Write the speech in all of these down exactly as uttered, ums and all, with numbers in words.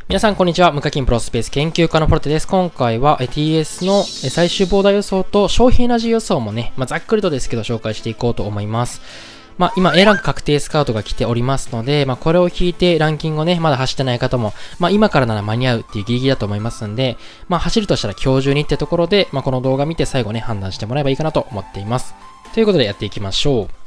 皆さんこんにちは。無課金プロスペース研究家のポルテです。今回は ティーエス の最終ボーダー予想と消費エナジー予想もね、まあ、ざっくりとですけど紹介していこうと思います。まあ、今 A ランク確定スカウトが来ておりますので、まあ、これを聞いてランキングをね、まだ走ってない方も、まあ、今からなら間に合うっていうギリギリだと思いますんで、まあ、走るとしたら今日中にってところで、まあ、この動画見て最後ね、判断してもらえばいいかなと思っています。ということでやっていきましょう。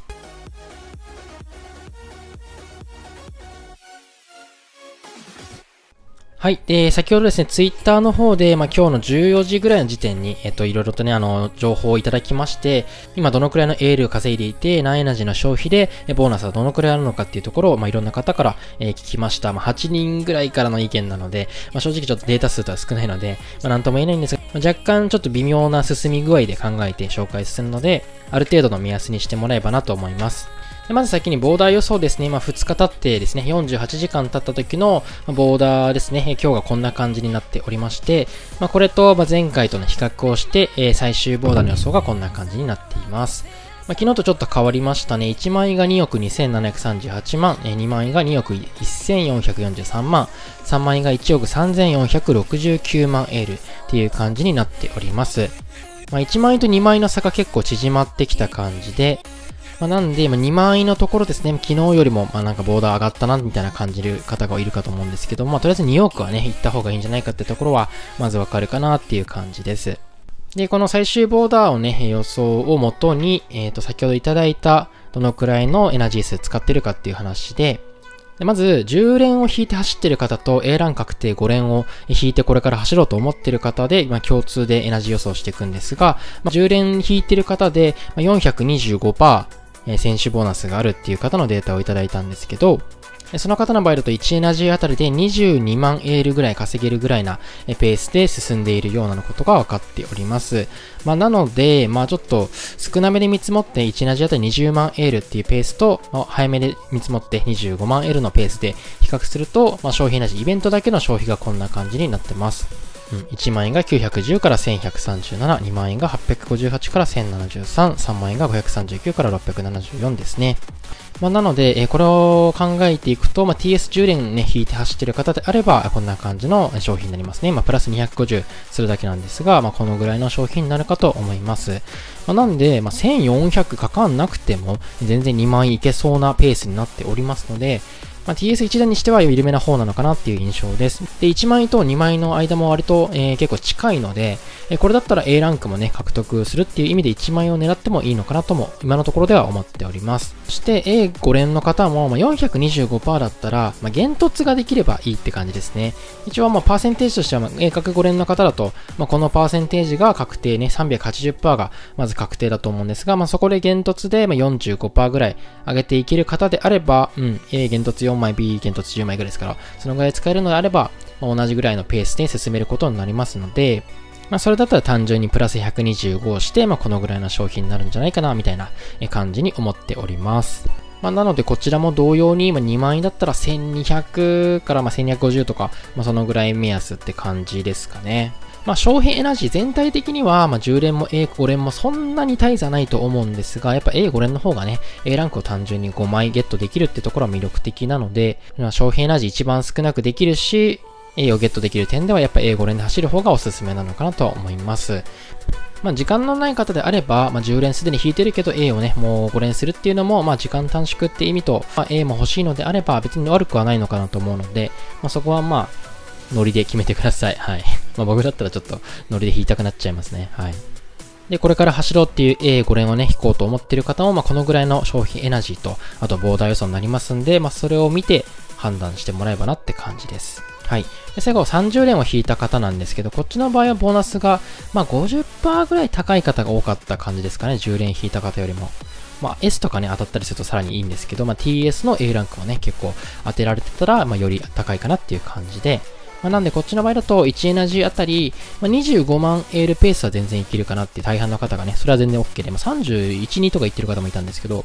はい。で、先ほどですね、ツイッターの方で、まあ、今日のじゅうよじぐらいの時点に、えっと、いろいろとね、あの、情報をいただきまして、今どのくらいのエールを稼いでいて、何エナジーの消費で、ボーナスはどのくらいあるのかっていうところを、まあ、いろんな方から、えー、聞きました。まあ、はちにんぐらいからの意見なので、まあ、正直ちょっとデータ数とは少ないので、まあ、なんとも言えないんですが、まあ、若干ちょっと微妙な進み具合で考えて紹介するので、ある程度の目安にしてもらえばなと思います。でまず先にボーダー予想ですね。まあ、ふつか経ってですね、よんじゅうはちじかん経った時のボーダーですね。今日がこんな感じになっておりまして、まあ、これと前回との比較をして、え最終ボーダーの予想がこんな感じになっています。まあ、昨日とちょっと変わりましたね。いちまん円がにおくにせんななひゃくさんじゅうはちまん、えにまん円がにおくせんよんひゃくよんじゅうさんまん、さんまん円がいちおくさんぜんよんひゃくろくじゅうきゅうまんエールっていう感じになっております。まあ、いちまん円とにまん円の差が結構縮まってきた感じで、まあ、なんで、まあ、にまん円のところですね、昨日よりも、まあ、なんかボーダー上がったな、みたいな感じる方がいるかと思うんですけど、まあ、とりあえずにおくはね、行った方がいいんじゃないかってところは、まずわかるかなっていう感じです。で、この最終ボーダーをね、予想をもとに、えっと、先ほどいただいた、どのくらいのエナジー数使ってるかっていう話で、でまず、じゅう連を引いて走ってる方と A ラン確定ご連を引いてこれから走ろうと思ってる方で、まあ、共通でエナジー予想していくんですが、まあ、じゅう連引いてる方で、まあ、よんひゃくにじゅうごパーセント、えー、選手ボーナスがあるっていう方のデータをいただいたんですけど、その方の場合だといちエナジーあたりでにじゅうにまんエールぐらい稼げるぐらいなペースで進んでいるようなことが分かっております。まあ、なので、まあちょっと少なめで見積もっていちエナジーあたりにじゅうまんエールっていうペースと、早めで見積もってにじゅうごまんエールのペースで比較すると、まあ、消費エナジー、イベントだけの消費がこんな感じになってます。いちまん円がきゅうひゃくじゅうからせんひゃくさんじゅうなな、にまん円がはっぴゃくごじゅうはちからせんななじゅうさん、さんまん円がごひゃくさんじゅうきゅうからろっぴゃくななじゅうよんですね。まあ、なので、えー、これを考えていくと、まあ、ティーエスじゅう 連ね、引いて走っている方であれば、こんな感じの商品になりますね。まあ、プラスにひゃくごじゅうするだけなんですが、まあ、このぐらいの商品になるかと思います。まあ、なんで、まあ、せんよんひゃくかかんなくても、全然にまん円いけそうなペースになっておりますので、まあ、ティーエスいち 段にしては緩めな方なのかなっていう印象です。で、いちまん円とにまん円の間も割と、えー、結構近いので、えー、これだったら A ランクもね、獲得するっていう意味でいちまん円を狙ってもいいのかなとも、今のところでは思っております。そして エーご 連の方も、まあ、よんひゃくにじゅうごパーセント だったら、まあ、減突ができればいいって感じですね。一応、まあ、パーセンテージとしては、まあ、A 角ご連の方だと、まあ、このパーセンテージが確定ね、さんびゃくはちじゅっパーセント がまず確定だと思うんですが、まあ、そこで減突で、まあ、よんじゅうごパーセント ぐらい上げていける方であれば、うん、A 減突よんまい、B 減突じゅうまいぐらいですから、そのぐらい使えるのであれば、まあ、同じぐらいのペースで進めることになりますので、まあ、それだったら単純にプラスひゃくにじゅうごをして、まあ、このぐらいの商品になるんじゃないかな、みたいな感じに思っております。まあ、なので、こちらも同様に、まあ、にまん円だったらせんにひゃくからまあせんにひゃくごじゅうとか、まあ、そのぐらい目安って感じですかね。まあ、消費エナジー全体的には、まあ、じゅう連も エーご 連もそんなに大差ないと思うんですが、やっぱ エーご 連の方がね、A ランクを単純にごまいゲットできるってところは魅力的なので、まあ、消費エナジー一番少なくできるし、A をゲットできる点ではやっぱ エーご 連で走る方がおすすめなのかなと思います。まあ、時間のない方であれば、まあ、じゅう連すでに引いてるけど A をね、もうご連するっていうのも、まあ、時間短縮って意味と、まあ、A も欲しいのであれば別に悪くはないのかなと思うので、まあ、そこはまあ、ノリで決めてください。はい。まあ僕だったらちょっとノリで引いたくなっちゃいますね。はい。で、これから走ろうっていう エーご 連をね、引こうと思ってる方も、まあこのぐらいの消費エナジーと、あとボーダー予想になりますんで、まあそれを見て判断してもらえばなって感じです。はい。で、最後さんじゅう連を引いた方なんですけど、こっちの場合はボーナスが、まあ ごじゅっパーセント ぐらい高い方が多かった感じですかね。じゅう連引いた方よりも。まあ S とかね、当たったりするとさらにいいんですけど、まあ ティーエス の A ランクをね、結構当てられてたら、まあより高いかなっていう感じで、まあ、なんでこっちの場合だといちエナジーあたり、まあ、にじゅうごまんエールペースは全然いけるかなって大半の方がね、それは全然 OK で、まあ、さんじゅういち、にとか言ってる方もいたんですけど、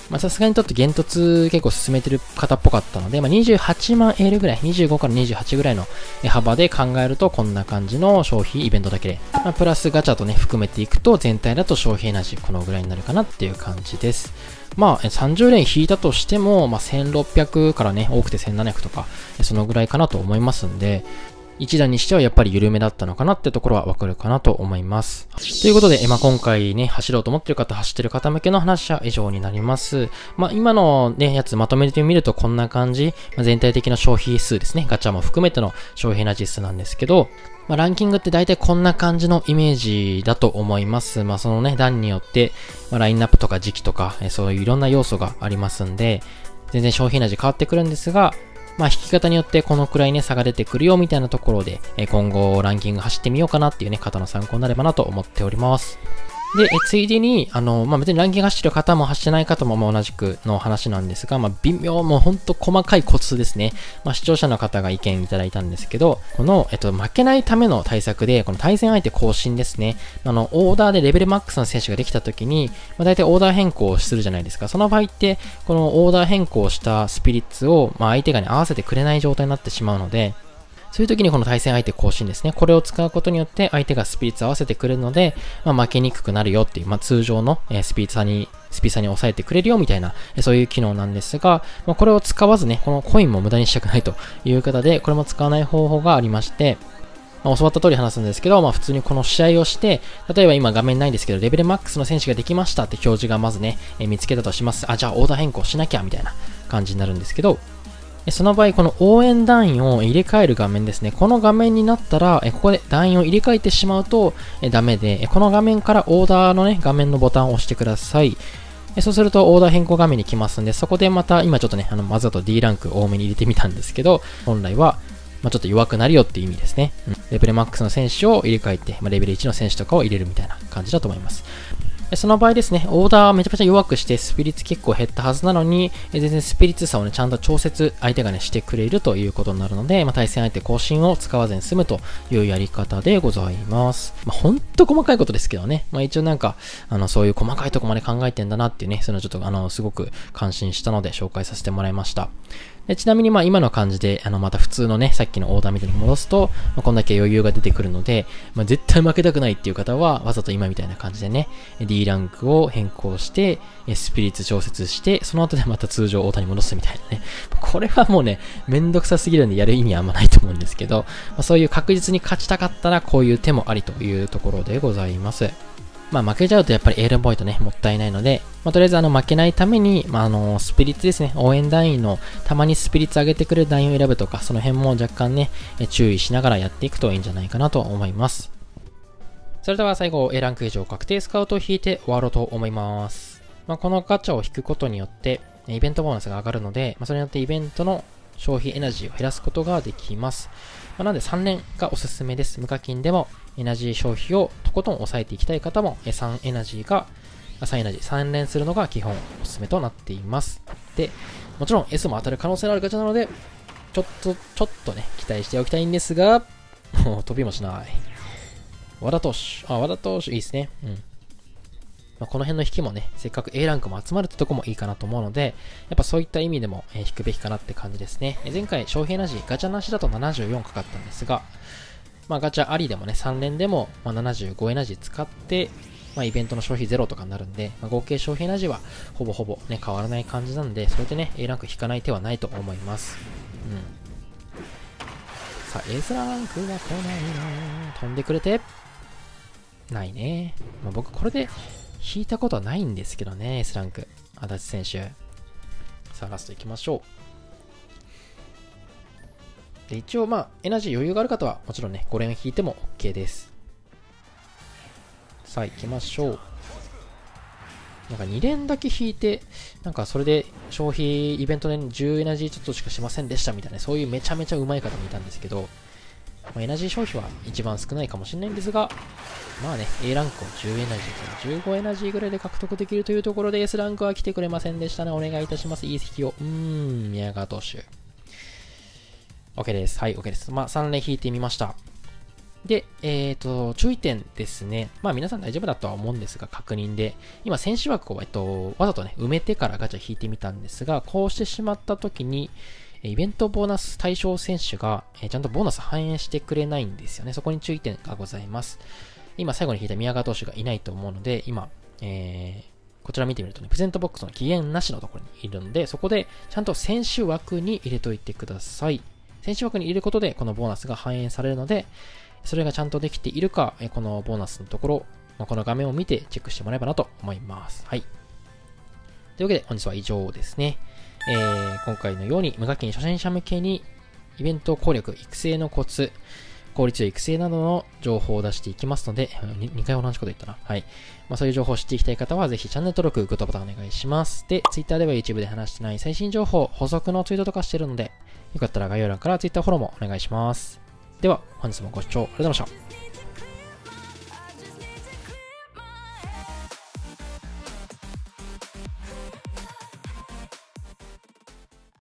まあさすがにちょっと幻突結構進めてる方っぽかったので、まあ、にじゅうはちまんエールぐらい、にじゅうごからにじゅうはちぐらいの幅で考えるとこんな感じの消費イベントだけで、まあ、プラスガチャとね含めていくと全体だと消費エナジーこのぐらいになるかなっていう感じです。まあさんじゅう連引いたとしても、まあ、せんろっぴゃくからね多くてせんななひゃくとかそのぐらいかなと思いますんで、一段にしてはやっぱり緩めだったのかなってところはわかるかなと思います。ということで、まあ、今回ね、走ろうと思ってる方、走ってる方向けの話は以上になります。まあ、今のね、やつまとめてみるとこんな感じ、まあ、全体的な消費数ですね、ガチャも含めての消費エナジー数なんですけど、まあ、ランキングって大体こんな感じのイメージだと思います。まあ、そのね、段によって、まあ、ラインナップとか時期とか、そういういろんな要素がありますんで、全然消費エナジー変わってくるんですが、まあ引き方によってこのくらいね差が出てくるよみたいなところで、え今後ランキング走ってみようかなっていうね方の参考になればなと思っております。で、えついでに、あの、まあ、別にランキング走ってる方も走ってない方もまあ同じくの話なんですが、まあ、微妙、もうほんと細かいコツですね。まあ、視聴者の方が意見いただいたんですけど、この、えっと、負けないための対策で、この対戦相手更新ですね。あの、オーダーでレベルマックスの選手ができた時に、まあ、大体オーダー変更をするじゃないですか。その場合って、このオーダー変更したスピリッツを、まあ、相手がね、合わせてくれない状態になってしまうので、そういう時にこの対戦相手更新ですね。これを使うことによって相手がスピリッツ合わせてくれるので、まあ、負けにくくなるよっていう、まあ、通常の、えー、スピリッツ差に、スピーサーに抑えてくれるよみたいな、えー、そういう機能なんですが、まあ、これを使わずね、このコインも無駄にしたくないという方で、これも使わない方法がありまして、まあ、教わった通り話すんですけど、まあ、普通にこの試合をして、例えば今画面ないんですけど、レベルマックスの選手ができましたって表示がまずね、えー、見つけたとします。あ、じゃあオーダー変更しなきゃみたいな感じになるんですけど、その場合、この応援団員を入れ替える画面ですね。この画面になったら、ここで団員を入れ替えてしまうとダメで、この画面からオーダーのね、画面のボタンを押してください。そうするとオーダー変更画面に来ますんで、そこでまた、今ちょっとね、あのまずだと D ランク多めに入れてみたんですけど、本来は、まあ、ちょっと弱くなるよっていう意味ですね。うん、レベルマックスの選手を入れ替えて、まあ、レベルいちの選手とかを入れるみたいな感じだと思います。その場合ですね、オーダーめちゃくちゃ弱くしてスピリッツ結構減ったはずなのに、全然スピリッツ差をね、ちゃんと調節相手がね、してくれるということになるので、まあ、対戦相手更新を使わずに済むというやり方でございます。まあ、ほんと細かいことですけどね、まあ、一応なんか、あの、そういう細かいとこまで考えてんだなっていうね、そのちょっとあの、すごく感心したので紹介させてもらいました。でちなみにまあ今の感じで、あのまた普通のね、さっきのオーダーみたいに戻すと、まあ、こんだけ余裕が出てくるので、まあ、絶対負けたくないっていう方は、わざと今みたいな感じでね、D ランクを変更して、スピリッツ調節して、その後でまた通常オーダーに戻すみたいなね。これはもうね、めんどくさすぎるんでやる意味はあんまないと思うんですけど、まあ、そういう確実に勝ちたかったら、こういう手もありというところでございます。まあ負けちゃうとやっぱりエールポイントね、もったいないので、まあとりあえずあの負けないために、まああの、スピリッツですね、応援団員のたまにスピリッツ上げてくれる団員を選ぶとか、その辺も若干ね、注意しながらやっていくといいんじゃないかなと思います。それでは最後、A ランク以上確定スカウトを引いて終わろうと思います。まあこのガチャを引くことによって、イベントボーナスが上がるので、まあそれによってイベントの消費エナジーを減らすことができます。まあ、なのでさん連がおすすめです。無課金でもエナジー消費をとことん抑えていきたい方もさんエナジーが、さんエナジー、さん連するのが基本おすすめとなっています。で、もちろん S も当たる可能性のあるガチャなので、ちょっと、ちょっとね、期待しておきたいんですが、もう飛びもしない。和田投手。あ、和田投手いいですね。うん。まあ、この辺の引きもね、せっかく A ランクも集まるってとこもいいかなと思うので、やっぱそういった意味でも、えー、引くべきかなって感じですね。えー、前回消費エナジーガチャなしだとななじゅうよんかかったんですが、まあガチャありでもね、さん連でも、まあ、ななじゅうごエナジー使って、まあイベントの消費ゼロとかになるんで、まあ、合計消費エナジーはほぼほぼね、変わらない感じなんで、それでね、A ランク引かない手はないと思います。うん。さあ、S ランクが来ないな。飛んでくれて、ないね。まあ、僕これで、引いたことはないんですけどね、S ランク。足立選手。さあ、ラスト行きましょう。で、一応、まあ、エナジー余裕がある方は、もちろんね、ご連引いても OK です。さあ、行きましょう。なんかに連だけ引いて、なんかそれで消費イベントでじゅうエナジーちょっとしかしませんでしたみたいな、そういうめちゃめちゃうまい方もいたんですけど、まあ、エナジー消費は一番少ないかもしれないんですが、まあね、A ランクをじゅうエナジーからじゅうごエナジーぐらいで獲得できるというところで S ランクは来てくれませんでしたね。お願いいたします。いい席を。うーん、宮川投手。OK です。はい、OK です。まあさん連引いてみました。 で、えっと、注意点ですね。まあ皆さん大丈夫だとは思うんですが、確認で。今、選手枠を、えっと、わざとね、埋めてからガチャ引いてみたんですが、こうしてしまった時に、イベントボーナス対象選手が、えちゃんとボーナス反映してくれないんですよね。そこに注意点がございます。今、最後に引いた宮川投手がいないと思うので、今、えー、こちら見てみるとね、プレゼントボックスの期限なしのところにいるんで、そこでちゃんと選手枠に入れといてください。選手枠に入れることで、このボーナスが反映されるので、それがちゃんとできているか、このボーナスのところ、まあ、この画面を見てチェックしてもらえばなと思います。はい。というわけで、本日は以上ですね。えー、今回のように無課金初心者向けにイベント攻略、育成のコツ、効率よい育成などの情報を出していきますので、に, にかい同じこと言ったな。はい。まあ、そういう情報を知っていきたい方は、ぜひチャンネル登録、グッドボタンお願いします。で、Twitter では YouTube で話してない最新情報、補足のツイートとかしてるので、よかったら概要欄から Twitter フォローもお願いします。では、本日もご視聴ありがとうございました。